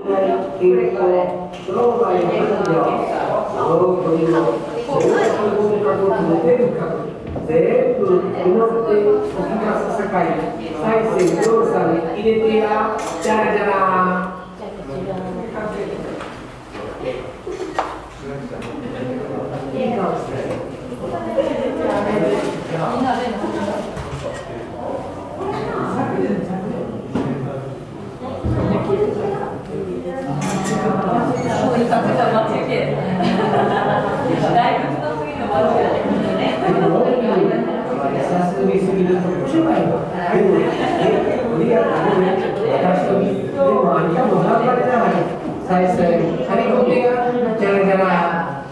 その場合には、その鳥の合格、出る格、全部祈っておきますさかい、再生不動産に入れてや、じゃらじゃら。いいかもしれない。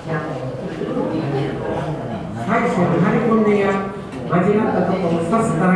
間違ったところを刺すから